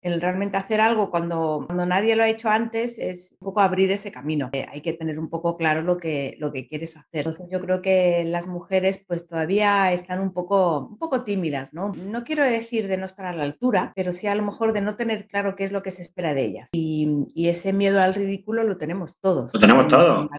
el realmente hacer algo cuando nadie lo ha hecho antes es un poco abrir ese camino. Hay que tener un poco claro lo que quieres hacer. Entonces yo creo que las mujeres pues todavía están un poco tímidas, ¿no? No quiero decir de no estar a la altura, pero sí a lo mejor de no tener claro qué es lo que se espera de ellas. Y ese miedo al ridículo lo tenemos todos. Lo tenemos todo.